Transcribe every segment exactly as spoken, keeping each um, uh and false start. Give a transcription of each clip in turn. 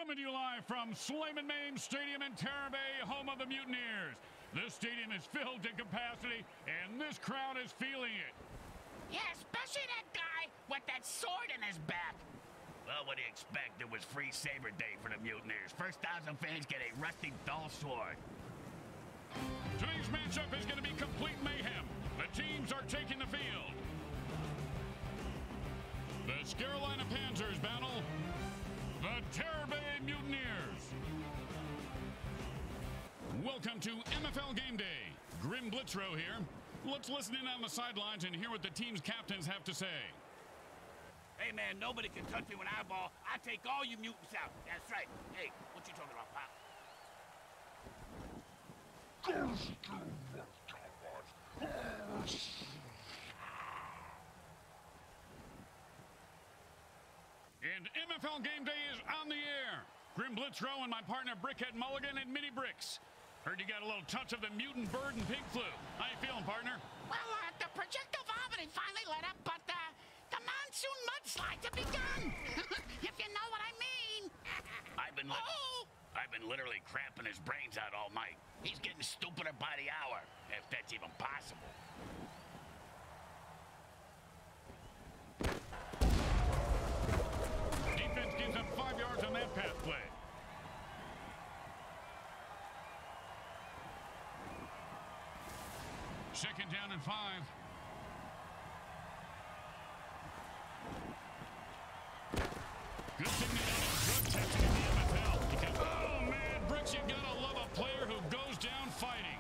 Coming to you live from Slayman Main Stadium in Terabay, home of the Mutineers. This stadium is filled to capacity, and this crowd is feeling it. Yeah, especially that guy with that sword in his back. Well, what do you expect? It was free Saber Day for the Mutineers. First thousand fans get a rusty dull sword. Today's matchup is going to be complete mayhem. The teams are taking the field. The Scarolina Panzers battle the Terabay Mutineers. Welcome to M F L Game Day. Grim Blitzrow here. Let's listen in on the sidelines and hear what the team's captains have to say. Hey, man, nobody can touch me when I ball. I take all you mutants out. That's right. Hey, what you talking about, pal? And M F L Game Day is on the air. Grim Blitzrow and my partner Brickhead Mulligan and Mini Bricks. Heard you got a little touch of the mutant bird and pig flu. How you feeling, partner? Well, uh, the projectile vomiting finally let up, but uh, the monsoon mudslides have begun. If you know what I mean. I've been, li oh! I've been literally cramping his brains out all night. He's getting stupider by the hour, if that's even possible. Defense gives up five yards on that pass play. Second down and five. Good thing they don't have drug testing in the M F L. Because, oh, man, Bricks, you gotta love a player who goes down fighting.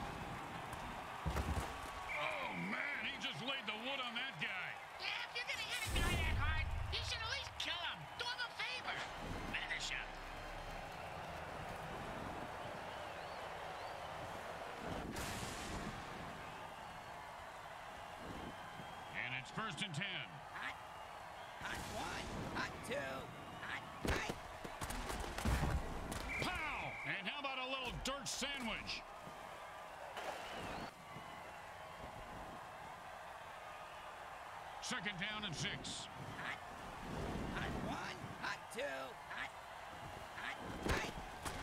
Oh, man, he just laid the wood on that guy. Yeah, if you're gonna hit a guy that hard, you should at least kill him. Do him a favor. Finish him. And it's first and ten. Hot, hot one, hot two, hot three. Pow! And how about a little dirt sandwich? Second down and six. Hot, hot one, hot two, hot, hot three.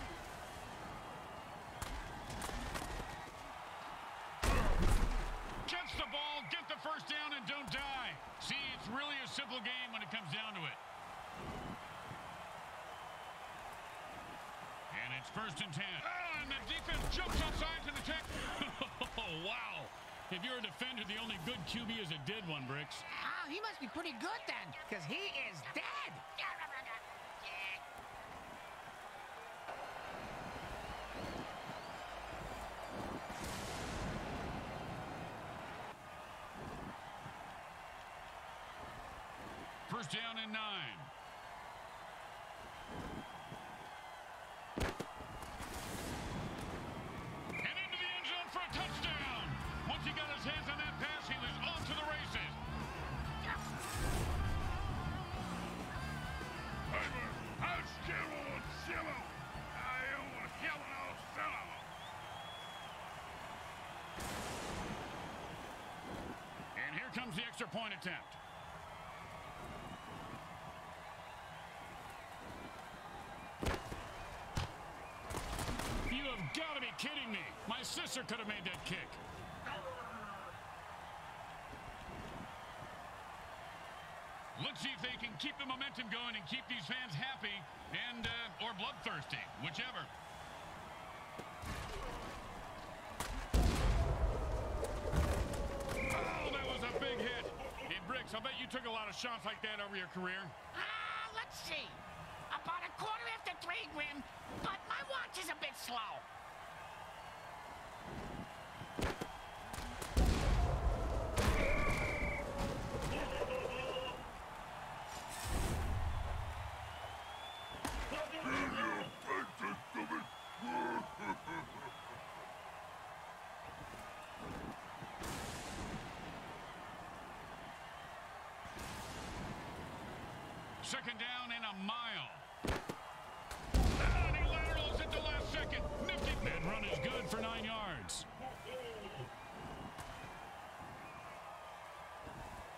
Catch the ball, get the first down, and don't die. See, it's really a simple game when it comes down to it. And it's first and ten. Oh, and the defense jumps outside to the tech. Oh, wow. If you're a defender, the only good Q B is a dead one, Bricks. Oh, he must be pretty good then, because he is dead. First down and nine. And into the end zone for a touchdown. Once he got his hands on that pass, he was off to the races. And here comes the extra point attempt. You have got to be kidding me. My sister could have made that kick. Let's see if they can keep the momentum going and keep these fans happy and, uh, or bloodthirsty, whichever. Oh, that was a big hit. Hey, Bricks, I bet you took a lot of shots like that over your career. Ah, uh, let's see. About a quarter after three, Grim, but my watch is a bit slow. Second down and a mile. And he laterals at the last second. Nifty. That run is good for nine yards.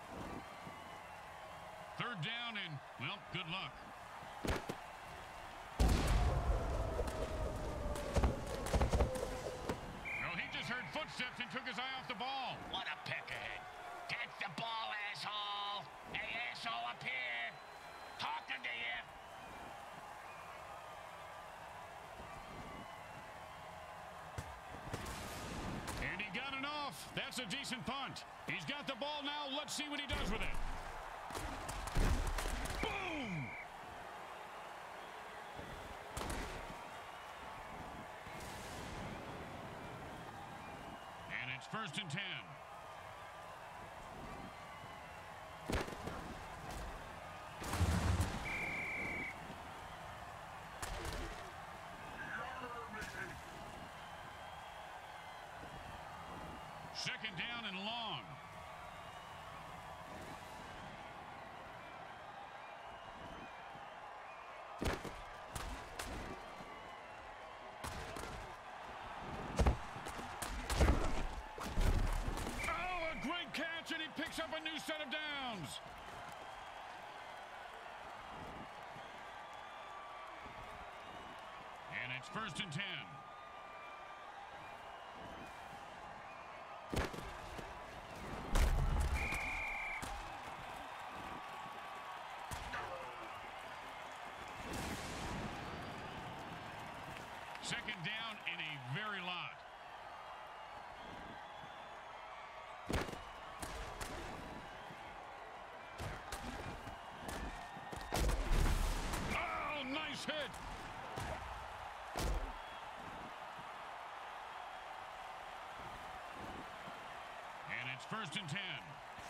Third down and, well, good luck. steps and took his eye off the ball. What a peckerhead. Catch the ball, asshole. Hey, asshole, up here. Talking to you. And he got it off. That's a decent punt. He's got the ball now. Let's see what he does with it. Boom! And it's first and ten. Second down and long. Oh, a great catch, and he picks up a new set of downs. And it's first and ten. Second down in a very lot. Oh, nice hit. And it's first and ten.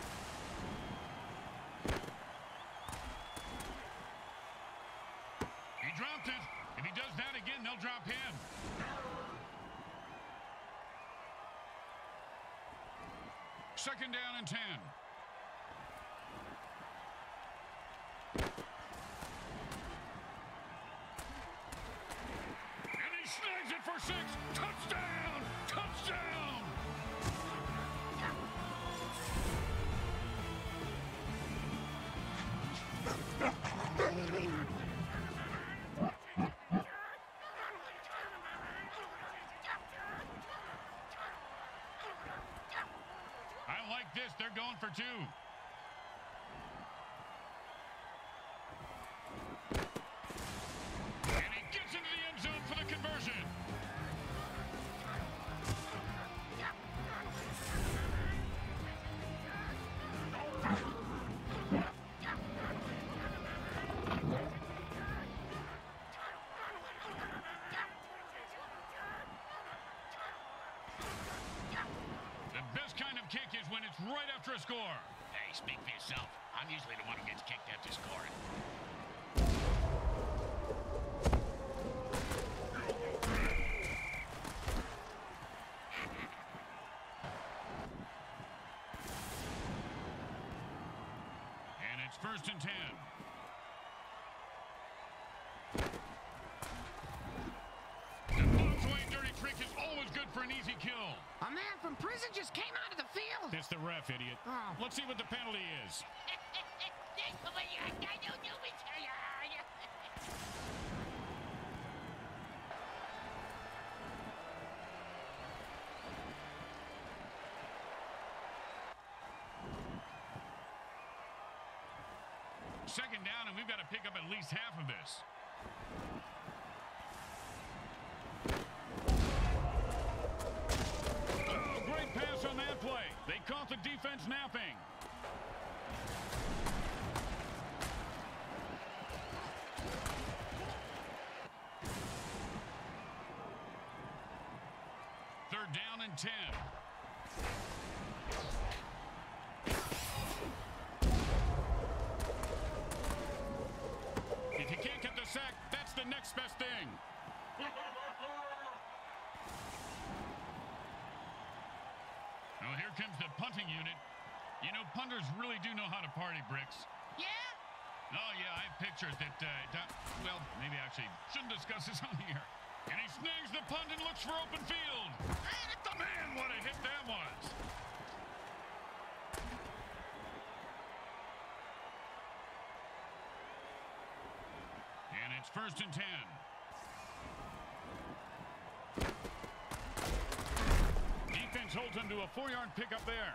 He dropped it. If he does that again, they'll drop him. Second down and ten. And he snags it for six. Touchdown! Touchdown! I like this. They're going for two. And he gets into the end zone for the conversion. Kick is when it's right after a score. Hey, speak for yourself. I'm usually the one who gets kicked after scoring. And it's first and ten. The bombs away dirty trick is always good for an easy kill. A man from prison just came out of the field. It's the ref, idiot. Oh. Let's see what the penalty is. Second down, and we've got to pick up at least half of this. Oh, great pass on that play. They caught the defense napping. Third down and ten. If you can't get the sack, that's the next best thing. Well, here comes the punting unit. You know, punters really do know how to party, Bricks. Yeah? Oh, yeah, I have pictures that, uh, don't- well, maybe I actually shouldn't discuss this on here. And he snags the punt and looks for open field. Man, what a hit that was. And it's first and ten. Defense holds to a four-yard pickup there.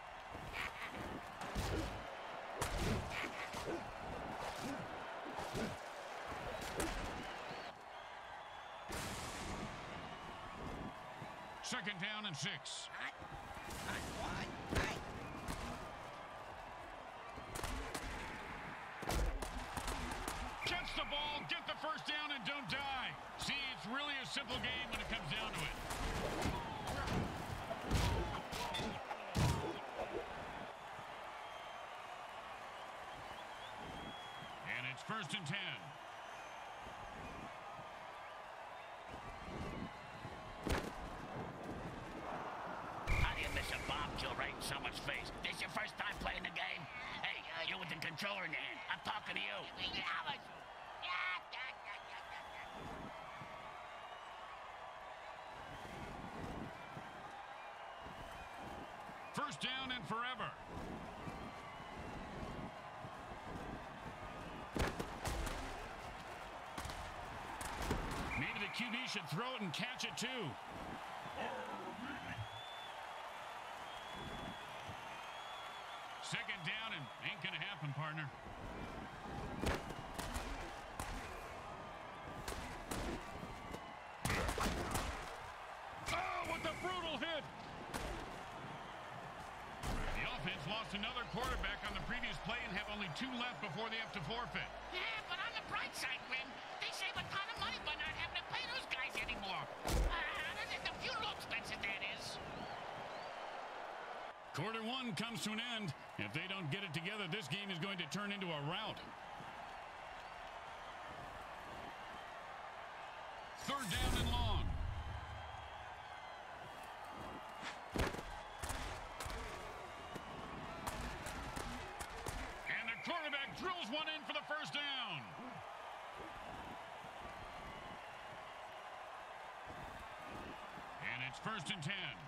Second down and six. Hot, hot, what? Hey. Catch the ball, get the first down, and don't die. See, it's really a simple game when it comes down to it. And it's first and ten. How do you miss a bomb kill right in someone's face? This your first time playing the game? Hey, uh, you with the controller in your hand. I'm talking to you. First down and forever. Maybe the Q B should throw it and catch it too. Second down and ain't gonna happen, partner. Oh, what a brutal hit! The offense lost another quarterback on the previous play and have only two left before they have to forfeit. Yeah, but on the bright side, Grim, they save a ton of money by not having to pay those guys anymore. Uh, the funeral expenses, that is. Quarter one comes to an end. If they don't get it together, this game is going to turn into a rout. Third down and long. And the quarterback drills one in for the first down. And it's first and ten.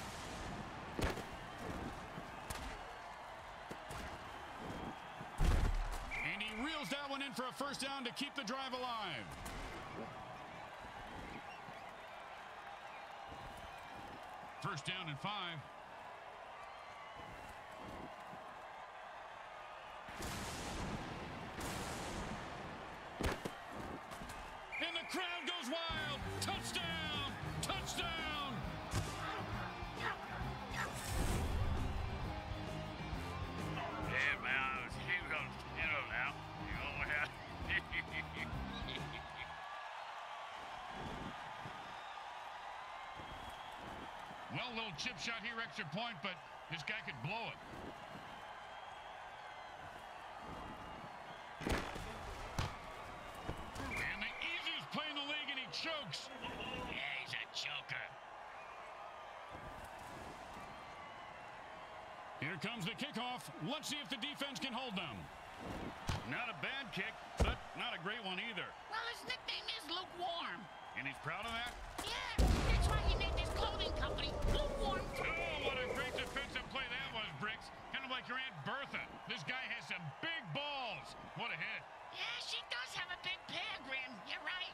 And he reels that one in for a first down to keep the drive alive. First down and five. And the crowd goes wild. Touchdown! Touchdown! Yeah, man, he goes, you know now. You know what happened? Well, little chip shot here, extra point, but this guy could blow it. And the easiest play in the league, and he chokes. Yeah, he's a joker. Here comes the kickoff. Let's see if the defense can hold them. Not a bad kick, but not a great one either. Well, his nickname is Lukewarm. And he's proud of that? Yeah, that's why he named his clothing company Lukewarm. Oh, what a great defensive play that was, Bricks. Kind of like your Aunt Bertha. This guy has some big balls. What a hit. Yeah, she does have a big pair, Grim. You're right.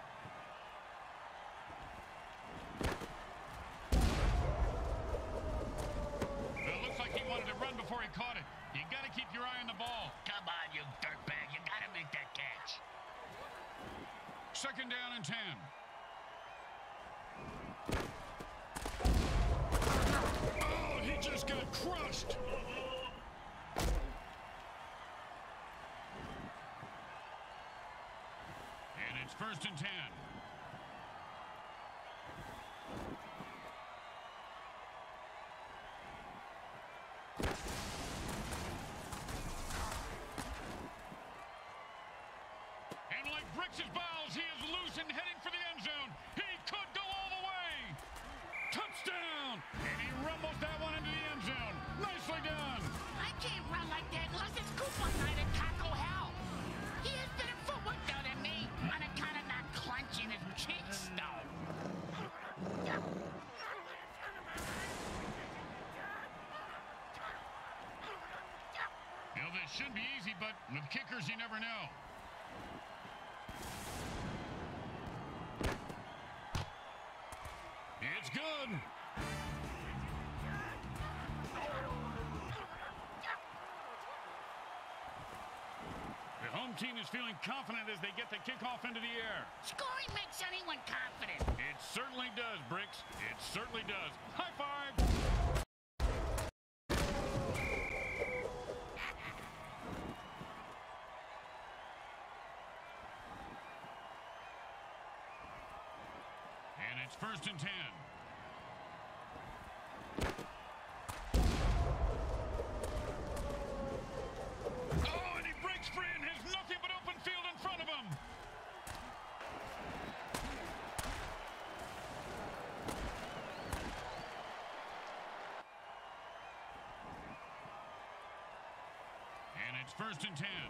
Well, it looks like he wanted to run before he caught it. You got to keep your eye on the ball. Come on, you dirtbag. You got to make that catch. Second down and ten. Oh, he just got crushed. And it's first and ten. And like Bricks' balls, he is loose and heading for the end zone. He could go all the way. Touchdown! And he rumbles that one into the end zone. Nicely done. I can't run like that unless it's coupon night at Taco Hell. He has better footwork, though, than me, on account of not clenching his cheeks, though. You know, this should be easy, but with kickers, you never know. It's good. team is feeling confident as they get the kickoff into the air. Scoring makes anyone confident. It certainly does, Bricks. It certainly does. High five! And it's first and ten. Oh, and he breaks free and has nothing but open field in front of him. And it's first and ten.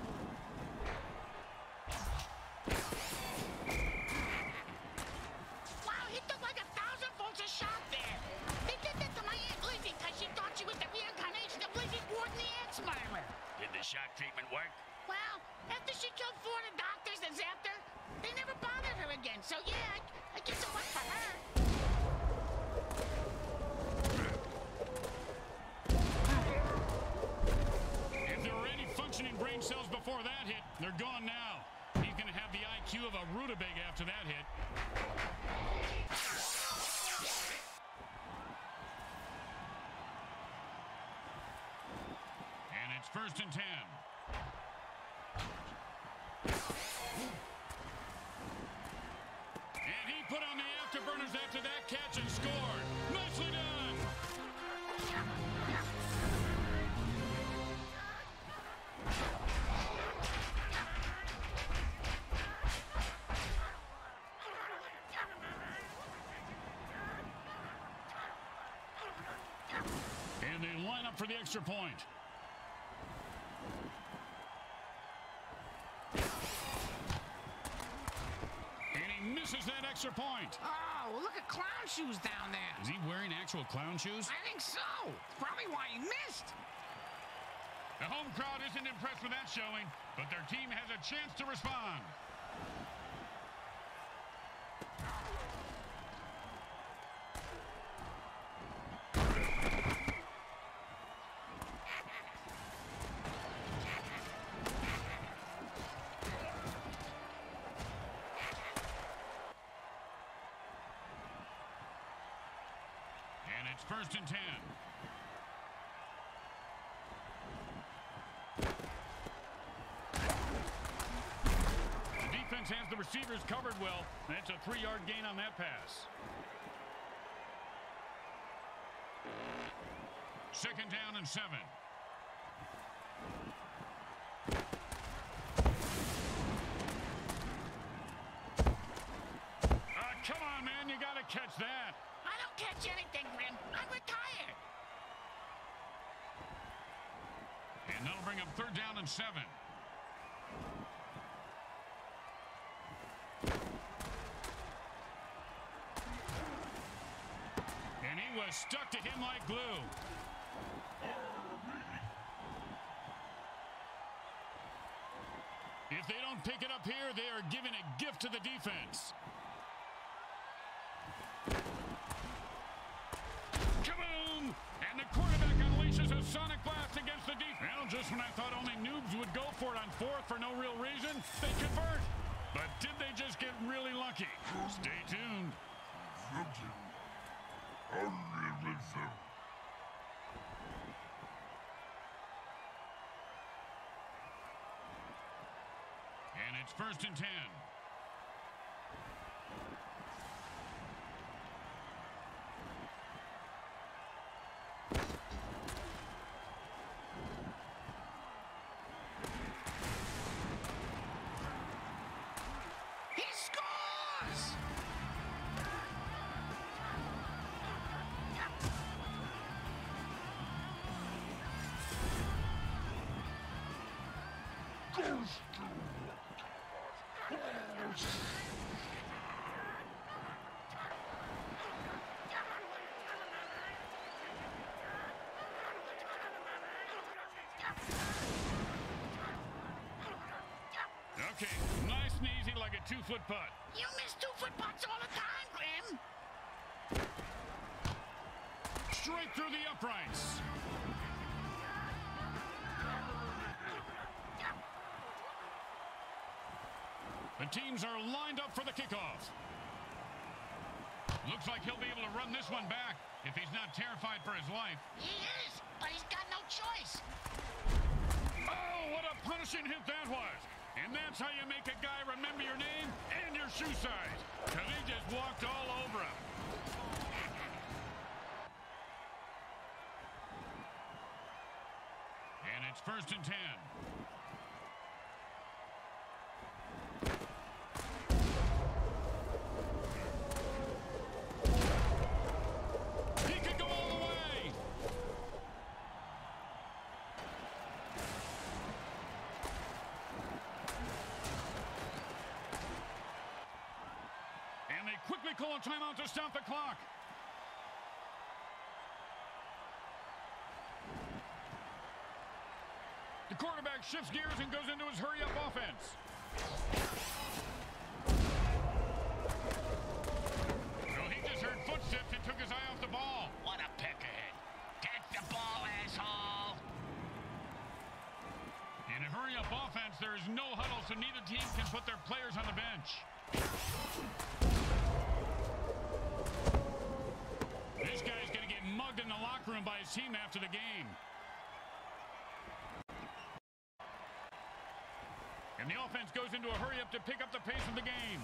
Wow, he took like a thousand volts a shot there. They did that to my Aunt Lizzie because she thought she was the reincarnation of Lizzie Borden the ex-murderer. Did the shock treatment work? Well, after she killed four of the doctors and zapped her, they never bothered her again. So yeah, I, I guess it worked for her. If there were any functioning brain cells before that hit, they're gone now. He's going to have the I Q of a rutabaga after that hit. And it's first and ten. And he put on the afterburners after that catch and scored. Nicely done. And they line up for the extra point. And he misses that extra point. Oh, look at clown shoes down there. Is he wearing actual clown shoes? I think so. Probably why he missed. The home crowd isn't impressed with that showing, but their team has a chance to respond. And it's first and ten. The defense has the receivers covered well. That's a three-yard gain on that pass. Second down and seven. Uh, come on, man. You got to catch that. I don't catch anything, Grim. I'm retired. And that'll bring up third down and seven. And he was stuck to him like glue. If they don't pick it up here, they are giving a gift to the defense. Kaboom! And the quarterback unleashes a sonic blast against the defense. Well, just when I thought only noobs would go for it on fourth for no real reason, they convert. But did they just get really lucky? Stay tuned. And it's first and ten. He scores! Okay, nice and easy like a two-foot putt. You miss two-foot putts all the time, Grim. Straight through the uprights. The teams are lined up for the kickoff. Looks like he'll be able to run this one back if he's not terrified for his life. He is, but he's got no choice. Oh, what a punishing hit that was. And that's how you make a guy remember your name and your shoe size. Because he just walked all over him. And it's first and ten. He could go all the way. And they quickly call a timeout to stop the clock. The quarterback shifts gears and goes into his hurry-up offense. Well, he just heard footsteps and took his eye off the ball. What a pick ahead. Get the ball, asshole. In a hurry-up offense, there is no huddle, so neither team can put their players on the bench. This guy's going to get mugged in the locker room by his team after the game. And the offense goes into a hurry-up to pick up the pace of the game.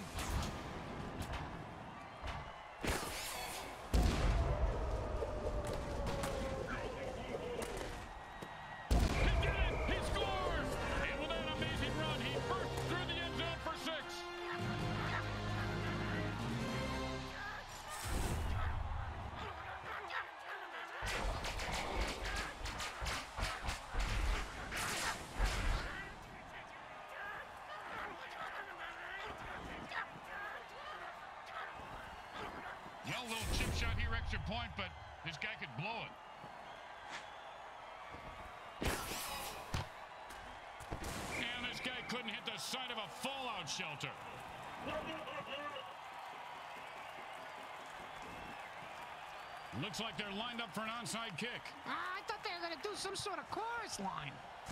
He did it! He scores! And with that amazing run, he burst through the end zone for six. Well, little chip shot here, extra point, but this guy could blow it. And this guy couldn't hit the side of a fallout shelter. Looks like they're lined up for an onside kick. Uh, I thought they were going to do some sort of chorus line.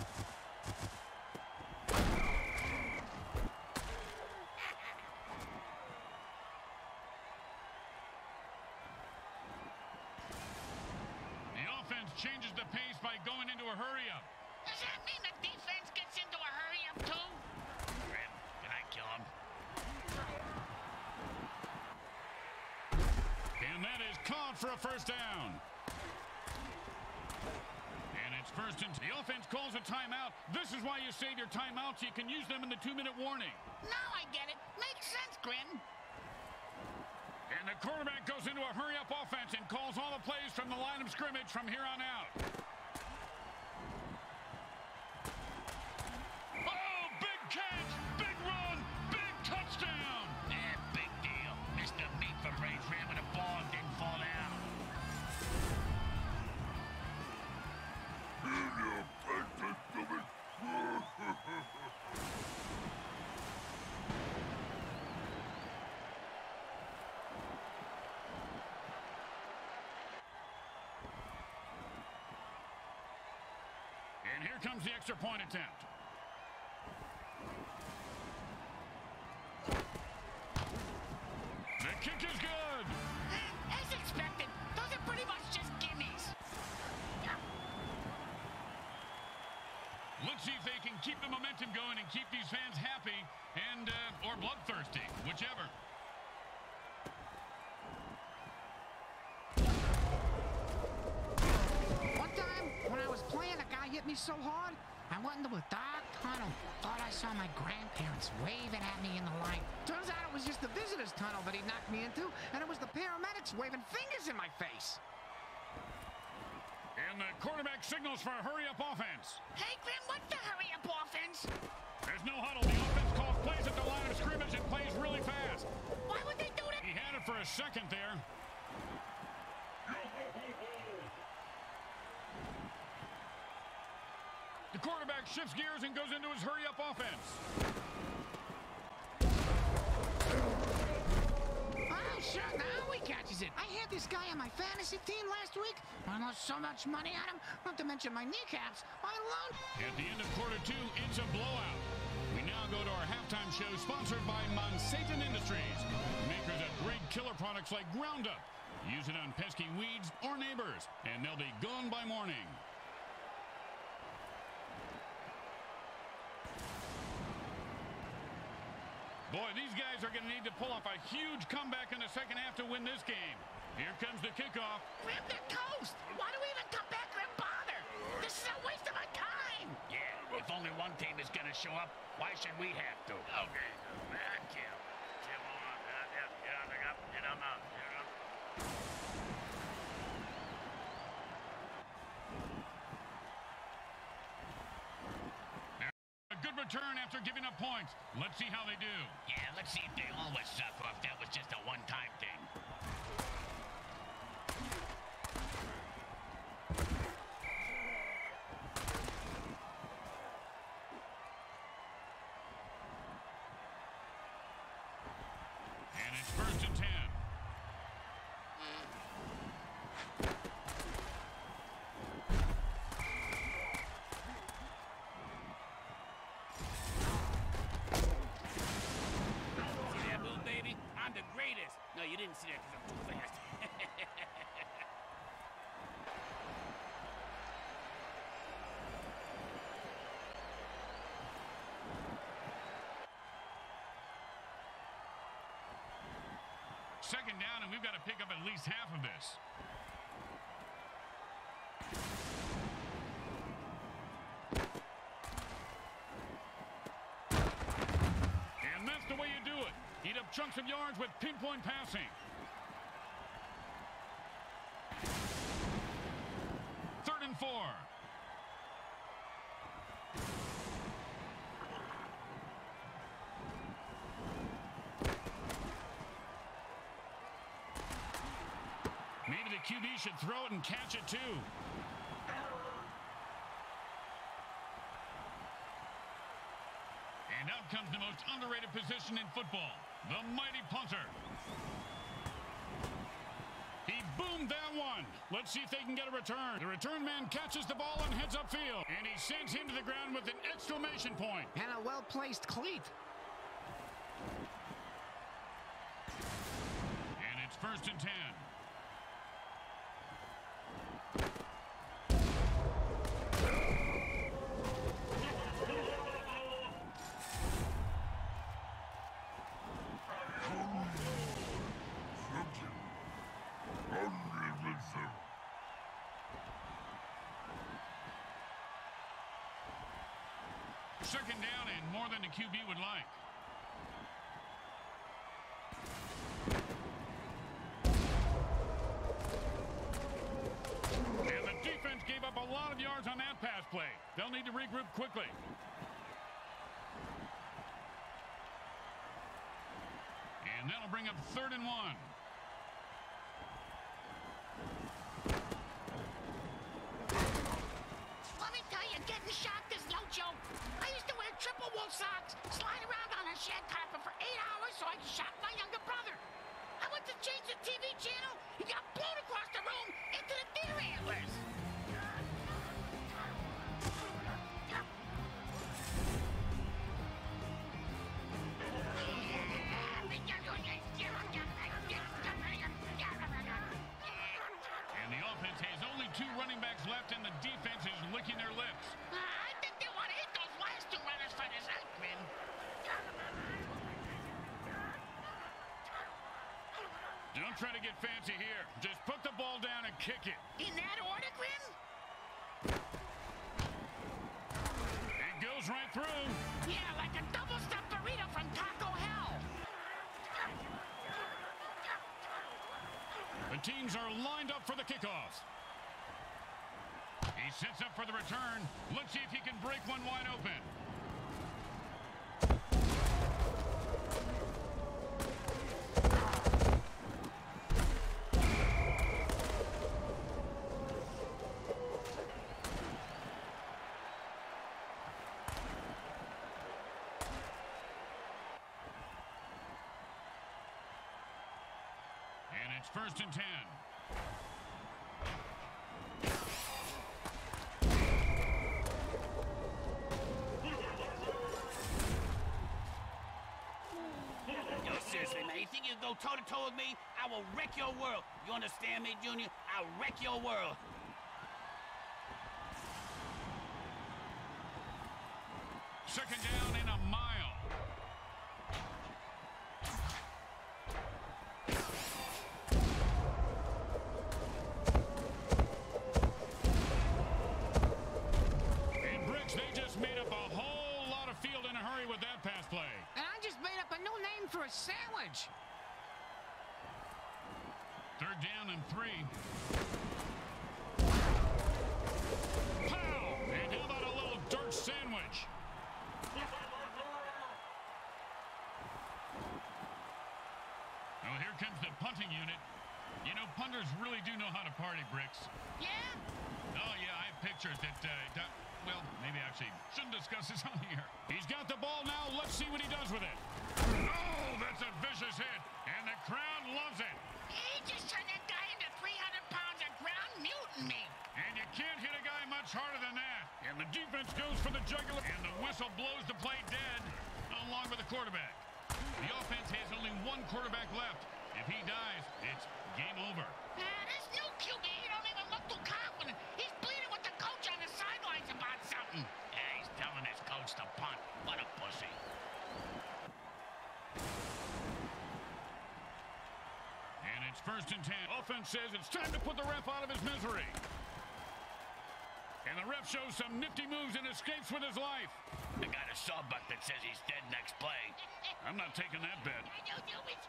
Changes the pace by going into a hurry-up. Does that mean the defense gets into a hurry-up too? Grim, can I kill him? And that is caught for a first down. And it's first and the offense calls a timeout. This is why you save your timeouts. You can use them in the two-minute warning. Now I get it. Makes sense, Grim. And the quarterback goes into a hurry-up offense and calls all the plays from the line of scrimmage from here on out. Oh, big catch, big run, big touchdown. Yeah, big deal. Mister Meat for Brains ran with the ball and didn't fall down. And here comes the extra point attempt. The kick is good. As expected, those are pretty much just gimmies. Let's see if they can keep the momentum going and keep these fans happy and uh, or bloodthirsty, whichever. One time, when I was playing, a guy hit me so hard, I went into a dark tunnel. Thought I saw my grandparents waving at me in the light. Turns out it was just the visitor's tunnel that he knocked me into, and it was the paramedics waving fingers in my face. And the quarterback signals for a hurry-up offense. Hey, Grim, what's the hurry-up offense? There's no huddle. The offense calls plays at the line of scrimmage and plays really fast. Why would they do that? He had it for a second there. The quarterback shifts gears and goes into his hurry-up offense. Oh, sure, now he catches it. I had this guy on my fantasy team last week. I lost so much money on him, not to mention my kneecaps. I loaned. At the end of quarter two, it's a blowout. We now go to our halftime show sponsored by Monsanto Industries, makers of great killer products like Roundup. Use it on pesky weeds or neighbors, and they'll be gone by morning. Boy, these guys are going to need to pull off a huge comeback in the second half to win this game. Here comes the kickoff. Grim, they're toast. Why do we even come back and bother? This is a waste of our time. Yeah, if only one team is gonna show up, why should we have to? Okay, back here. Come on, get up, get on out, get up. A good return after giving up points. Let's see how they do. Yeah, let's see if they always suck or if that was just a one-time thing. And it's first and ten. See that move, baby? I'm the greatest. No, you didn't see that because I'm too fast. Second down, and we've got to pick up at least half of this. And that's the way you do it. Eat up chunks of yards with pinpoint passing. Third and four. Maybe the Q B should throw it and catch it too. And out comes the most underrated position in football, the mighty punter. He boomed that one. Let's see if they can get a return. The return man catches the ball and heads upfield. And he sends him to the ground with an exclamation point. And a well-placed cleat. And it's first and ten. Second down and more than the Q B would like. And the defense gave up a lot of yards on that pass play. They'll need to regroup quickly. And that'll bring up third and one. Let me tell you, getting shocked is no joke. I used to wear triple wool socks, slide around on a shed carpet for eight hours so I could shock my younger brother. I went to change the T V channel, he got blown across the room into the deer antlers. And the offense has only two running backs left, and the defense is licking their lips. Uh, I think they want to hit those last two runners for this out, Grim. Don't try to get fancy here. Just put the ball down and kick it. In that order, Grim? It goes right through. Yeah, like a double-stuffed burrito from Taco Hell. The teams are lined up for the kickoff. He sets up for the return. Let's see if he can break one wide open. And it's first and ten. go toe-to-toe with me, I will wreck your world. You understand me, Junior? I'll wreck your world. Second down in a mile. And Bricks, they just made up a whole lot of field in a hurry with that pass play. And I just made up a new name for a sandwich. Third down and three. Pow! And how about a little dirt sandwich? Well, here comes the punting unit. You know, punters really do know how to party, Bricks. Yeah? Oh, yeah, I have pictures that, uh, that, well, maybe actually shouldn't discuss this on here. He's got the ball now. Let's see what he does with it. Oh, that's a vicious hit, and the crowd loves it. He just turned that guy into three hundred pounds of ground mutant meat. And you can't hit a guy much harder than that. And the defense goes for the jugular, and the whistle blows the play dead, along with the quarterback. The offense has only one quarterback left. If he dies, it's game over. Uh, this new Q B, he don't even look too confident. He's bleeding with the coach on the sidelines about something. Yeah, he's telling his coach to punt. What a pussy. And it's first and ten. Offense says it's time to put the ref out of his misery. And the ref shows some nifty moves and escapes with his life. The got a sawbuck that says he's dead next play. I'm not taking that bet. I don't do it.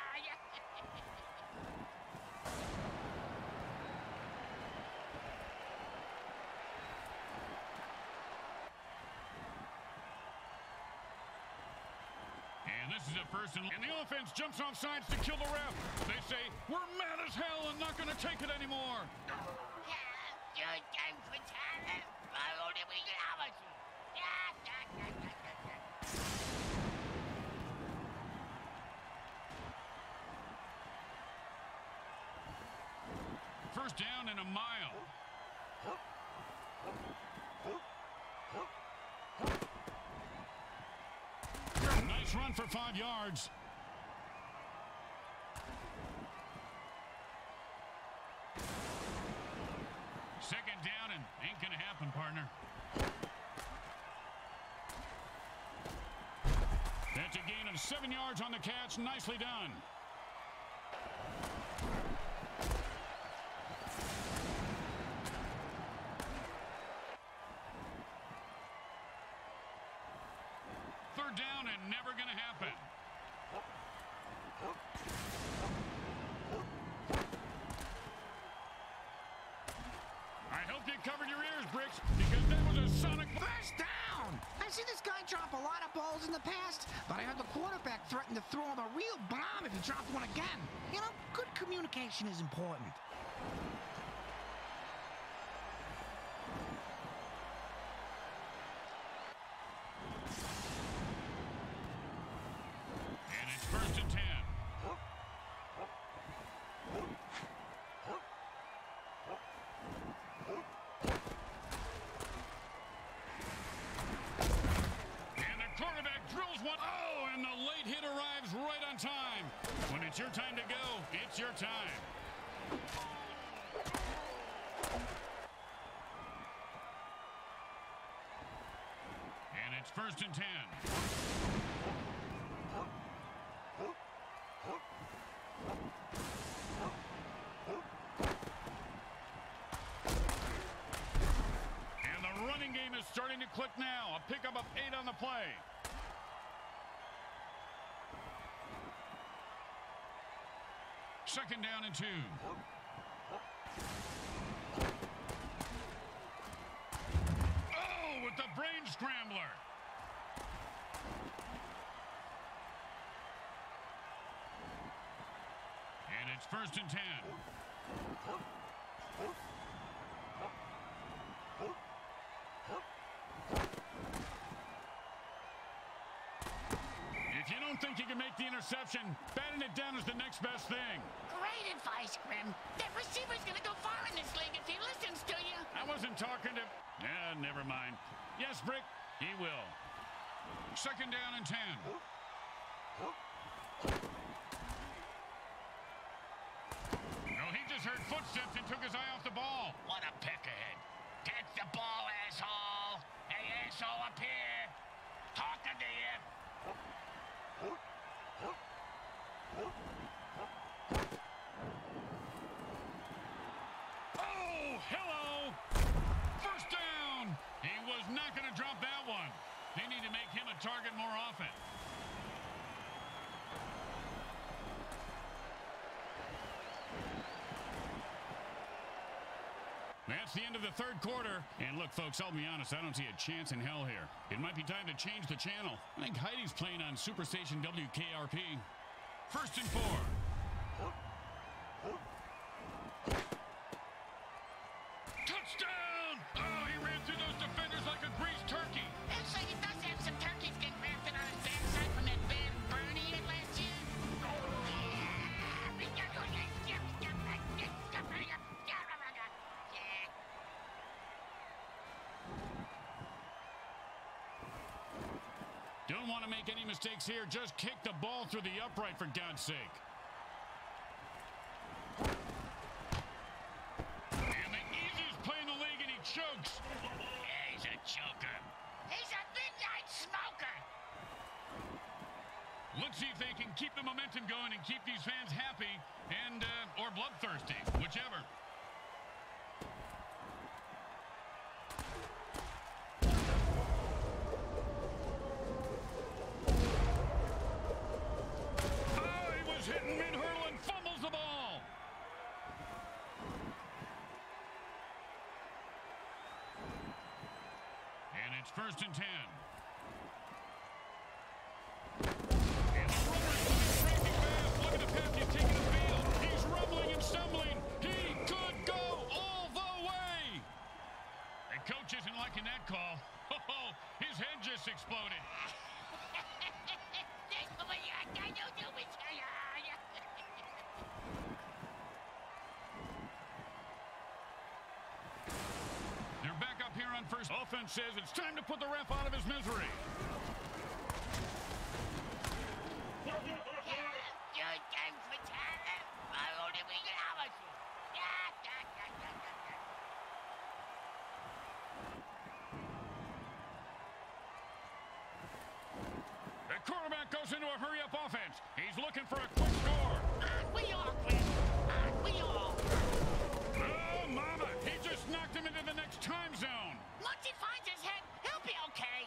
And this is a first and, and the offense jumps off sides to kill the ref. They say, we're mad as hell and not going to take it anymore. First down in a mile. Nice run for five yards. Second down and ain't gonna happen, partner. That's a gain of seven yards on the catch. Nicely done. Third down and never gonna happen. I hope you covered your ears, Bricks, because that was a sonic... First down! I've seen this guy drop a lot of balls in the past, but I heard the quarterback threaten to throw him a real bomb if he dropped one again. You know, good communication is important. And it's first and ten. Oh, and the late hit arrives right on time. When it's your time to go, it's your time. And it's first and ten. And the running game is starting to click now. A pickup of eight on the play. Second down and two. Oh, with the brain scrambler. And it's first and ten. If you don't think you can make the interception, batting it down is the next best thing. Great advice, Grim. That receiver's gonna go far in this league if he listens to you. I wasn't talking to... Yeah, never mind. Yes, Brick, he will. Second down and ten. just heard footsteps and took his eye off the ball. What a peckerhead. Take the ball, asshole. Hey, asshole, up here. Talking to you. Oh, hello. First down. He was not going to drop that one. They need to make him a target more often. That's the end of the third quarter. And look, folks, I'll be honest, I don't see a chance in hell here. It might be time to change the channel. I think Heidi's playing on Superstation W K R P. First and four. Touchdown! Oh, he ran through those defenders like a greased turkey. Actually, he does have some turkeys getting grafted on his backside from that bad burn he had last year. Don't want to make any mistakes here. Just kick the ball through the upright, for God's sake. And the easiest play in the league, and he chokes. Yeah, he's a choker. He's a midnight smoker. Let's see if they can keep the momentum going and keep these fans happy and, uh, or bloodthirsty, whichever. Hitting mid-hurdle and fumbles the ball. And it's first and ten. And the runner's moving crazy fast. Look at the path he's taking the field. He's rumbling and stumbling. He could go all the way. The coach isn't liking that call. Oh, his head just exploded. They're back up here on first. Offense says it's time to put the ref out of his misery. The quarterback goes into a hurry-up offense. He's looking for a quick score. Aren't we all, Chris? Aren't we all? Oh, mama! He just knocked him into the next time zone. Once he finds his head, he'll be okay.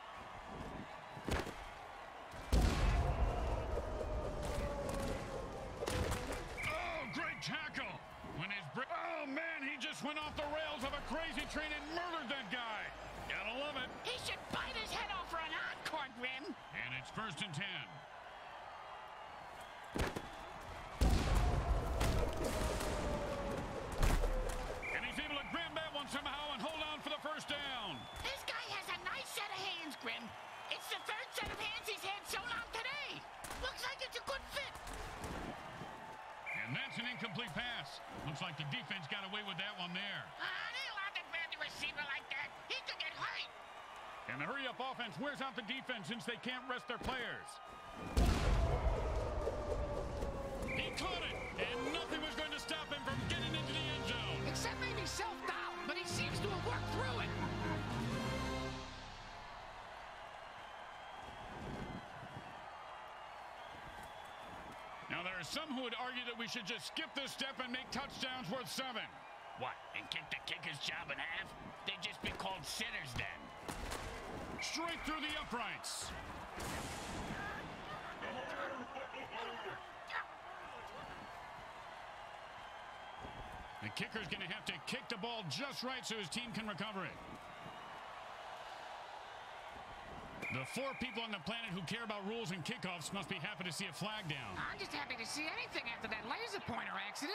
Oh, great tackle. When his oh, man, he just went off the rails of a crazy train and murdered that guy. Gotta love it. He should bite his head off for an encore, Grim. And it's first and ten. And he's able to grab that one somehow and hold on for the first down. This guy has a nice set of hands, Grim. It's the third set of hands he's had so long today. Looks like it's a good fit. And that's an incomplete pass. Looks like the defense got away with that one there. Ah, they allowed to grab the receiver like that. He could get hurt. And the hurry-up offense wears out the defense since they can't rest their players. He caught it, and nothing was going to stop him from getting into the end zone. Except maybe self-doubt, but he seems to have worked through it. Now, there are some who would argue that we should just skip this step and make touchdowns worth seven. What, and kick the kicker's job in half? They'd just be called sinners then. Straight through the uprights. The kicker's going to have to kick the ball just right so his team can recover it. The four people on the planet who care about rules and kickoffs must be happy to see a flag down. I'm just happy to see anything after that laser pointer accident.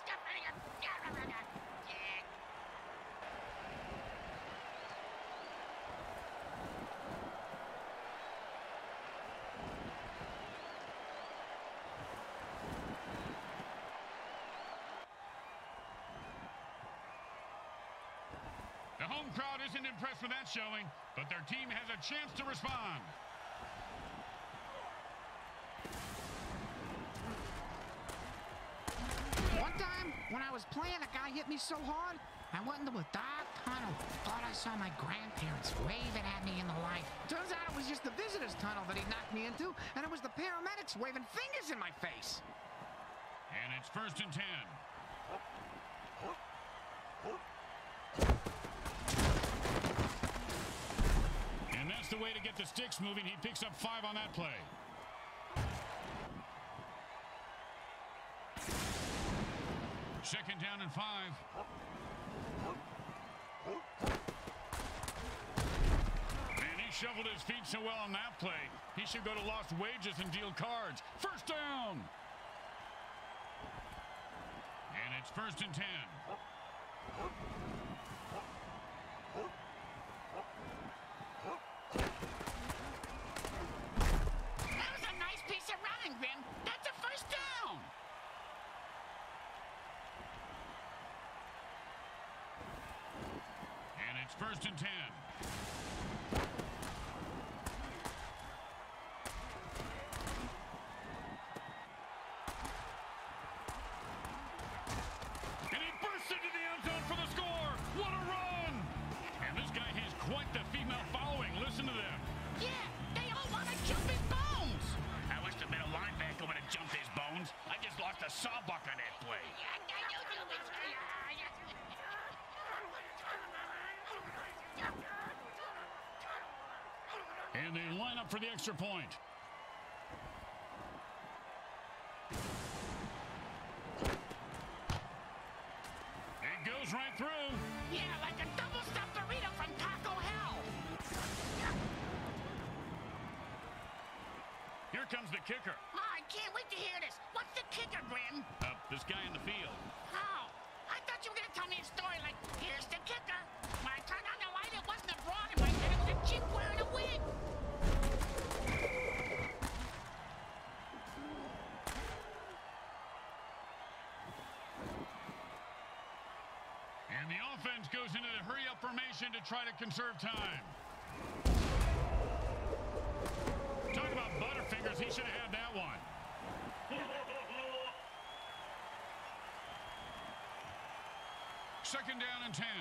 The home crowd isn't impressed with that showing, but their team has a chance to respond. One time time when I was playing, a guy hit me so hard, I went into a dark tunnel. Thought I saw my grandparents waving at me in the light. Turns out it was just the visitor's tunnel that he knocked me into, and it was the paramedics waving fingers in my face. And it's first and ten. And that's the way to get the sticks moving. He picks up five on that play. Second down and five. And he shoveled his feet so well on that play. He should go to lost wages and deal cards. First down. And it's first and ten. That was a nice piece of running, Grim. That's a first down. And it's first and ten. And he bursts into the end zone for the score. What a run! And this guy has quite the female following. Listen to them. Yeah, they all want to jump his bones. I wish the middle linebacker would have jumped his bones. I just lost a sawbuck on that play. And they line up for the extra point. It goes right through. Yeah, like a double-stuffed burrito from Taco Hell. Here comes the kicker. Oh, I can't wait to hear this. What's the kicker, Grim? Uh, this guy in the field. How? I thought you were going to tell me a story like, here's the kicker. When I turned on the light, it wasn't a broad in my head. It was a chick wearing a wig. And the offense goes into the hurry-up formation to try to conserve time. Talk about Butterfingers. He should have had that one. Second down and ten.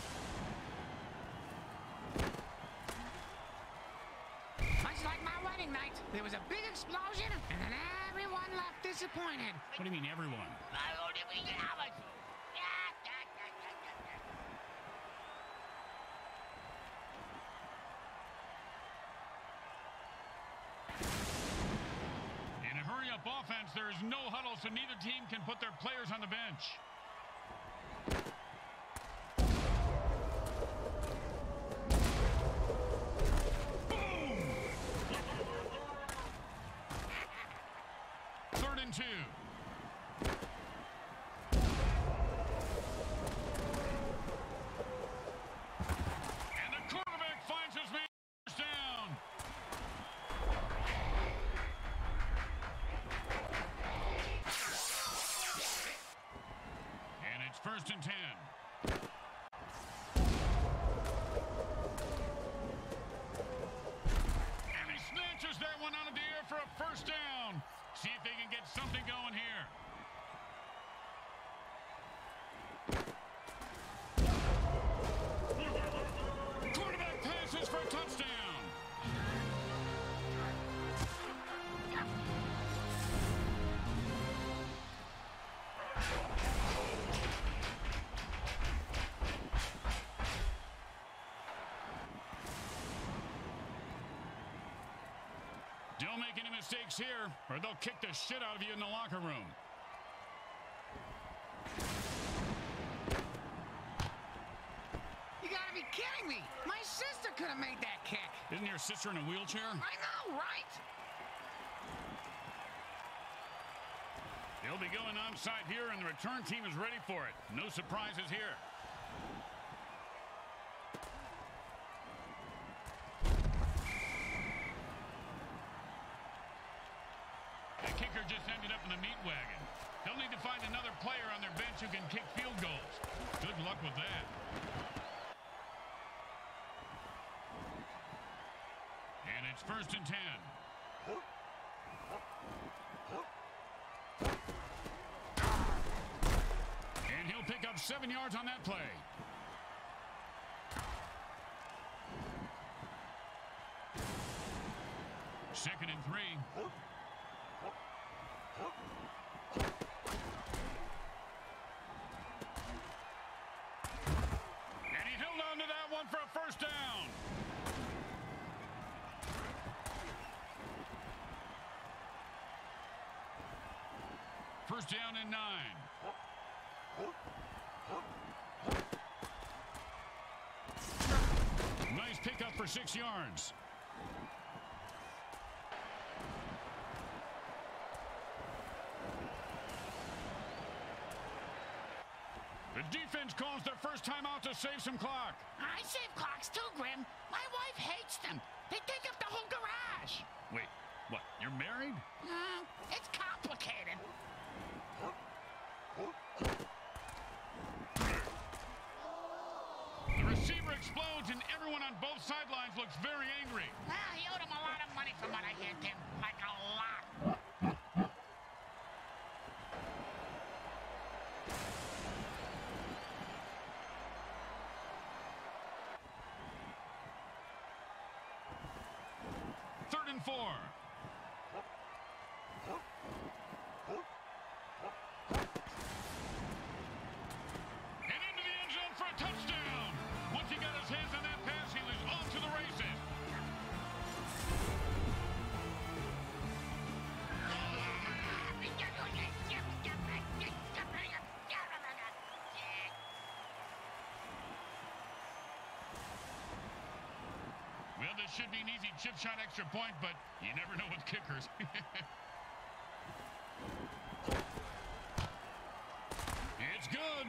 Much like my wedding night, there was a big explosion, and then everyone left disappointed. What do you mean, everyone? In a hurry-up offense, there is no huddle, so neither team can put their players on the bench. Boom! Third and two. And the quarterback finds his man first down. And it's first and ten. And he snatches that one out of the air for a first down. See if they can get something going here. Quarterback passes for a touchdown. Don't make any mistakes here, or they'll kick the shit out of you in the locker room. You gotta be kidding me! My sister could have made that kick. Isn't your sister in a wheelchair? I know, right? They'll be going onside here, and the return team is ready for it. No surprises here. The kicker just ended up in the meat wagon. They'll need to find another player on their bench who can kick field goals. Good luck with that. And it's first and ten. seven yards on that play. Second and three. And he held on to that one for a first down. First down and nine. Nice pickup for six yards. The defense calls their first time out to save some clock. I save clocks too, Grim. My wife hates them. They take up the whole garage. Wait, what? You're married? Uh, it's complicated. The receiver explodes and everyone on both sidelines looks very angry. Well, he owed him a lot of money from what I hear, Tim. Like a lot. Third and four. And into the end zone for a touchdown. Once he got his hands on that pass, he was off to the races. Well, this should be an easy chip shot extra point, but you never know with kickers. It's good.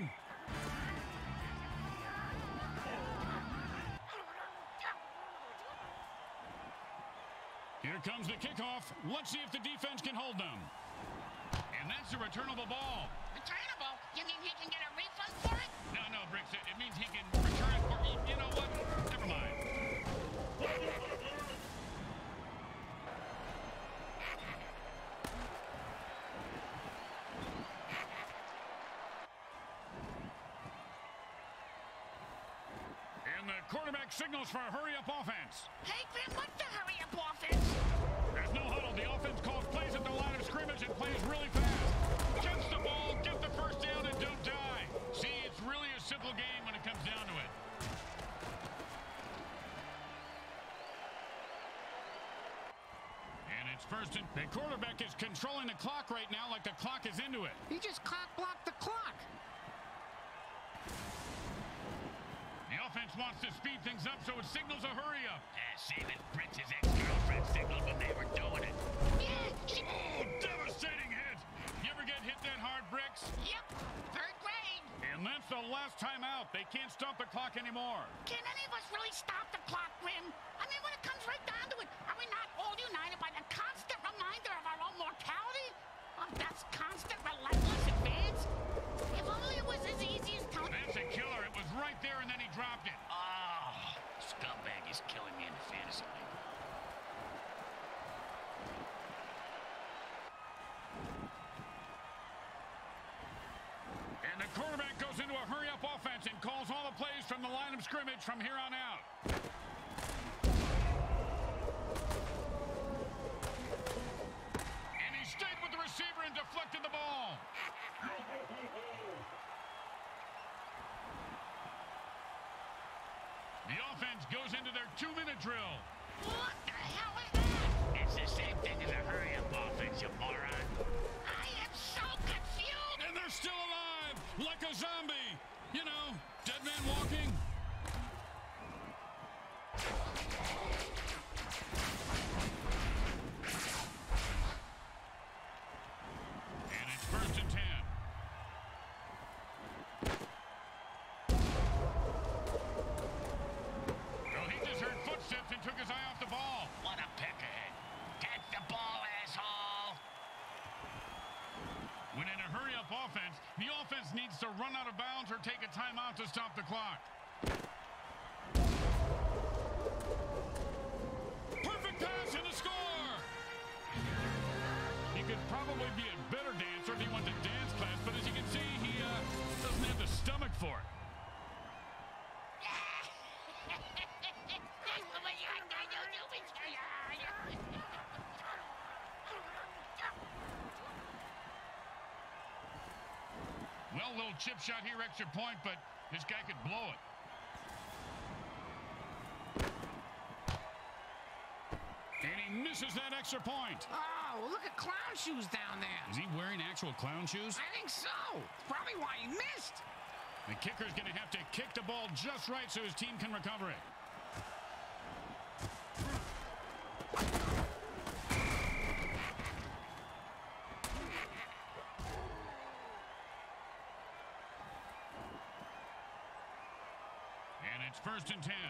Here comes the kickoff. Let's see if the defense can hold them. And that's a returnable ball. Returnable? You mean he can get a refund for it? No, no, Bricks. It, it means he can return it for... You, you know what? Never mind. And the quarterback signals for a hurry-up offense. Hey, Grim, what's the hurry-up offense? There's no huddle. The offense calls plays at the line of scrimmage and plays really fast. Catch the ball, get the first down, and don't die. See, it's really a simple game when it comes down to it. And it's first and... The quarterback is controlling the clock right now like the clock is into it. He just cock-blocked the clock. The offense wants to speed things up, so it signals a hurry-up. Yeah, same as Britt's ex-girlfriend signaled when they were doing it. Yeah, she... Oh, devastating hit. You ever get hit that hard, Bricks? Yep, third grade. And that's the last time out. They can't stop the clock anymore. Can any of us really stop the clock, Grim? I mean, when it comes right down to it, are we not all united by the constant reminder of our own mortality? Of Death's constant relentless advance? If only it was as easy as telling... That's a killer. It was right there, and then he dropped it. Oh, scumbag is killing me in the fantasy league. And the quarterback goes into a hurry-up offense and calls all the plays from the line of scrimmage from here on out. And he stayed with the receiver and deflected the ball. The offense goes into their two-minute drill. What the hell is that? It's the same thing as a hurry-up offense, you moron. I am so confused. And they're still alive, like a zombie. You know, dead man walking. And it's first and ten. Well, he just heard footsteps and took his eye off the ball. What a peckerhead. Catch the ball, asshole. When in a hurry-up offense, the offense needs to run out of bounds or take a timeout to stop the clock. Perfect pass and a score! He could probably be a better dancer if he went to dance class, but as you can see, he uh, doesn't have the stomach little chip shot here, extra point, but this guy could blow it. And he misses that extra point. Oh, well, look at clown shoes down there. Is he wearing actual clown shoes? I think so. Probably why he missed. The kicker's going to have to kick the ball just right so his team can recover it. And it's first and ten.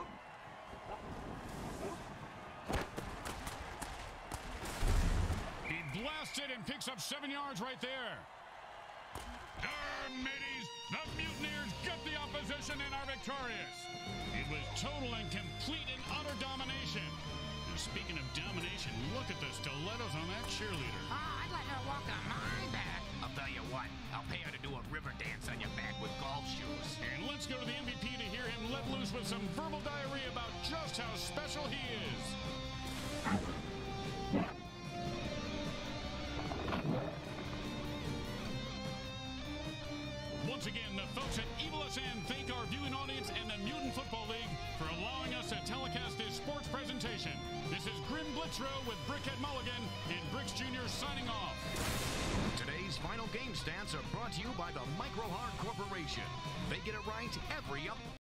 He blasts it and picks up seven yards right there. Darn mateys, the Mutineers get the opposition and are victorious. It was total and complete and utter domination. And speaking of domination, look at the stilettos on that cheerleader. Oh, I'd let her walk on my back. I'll tell you what, I'll pay her to do a river dance on your back with golf shoes. And let's go to the M V P to hear him let loose with some verbal diarrhea about just how special he is. Once again, the folks at Evil S N thank our viewing audience and the Mutant Football League for allowing us to telecast this sports presentation. This is Grim Blitzrow with Brickhead Mulligan and Bricks Junior signing off. Today's final game stats are brought to you by the Micro Hard Corporation. They get it right every up.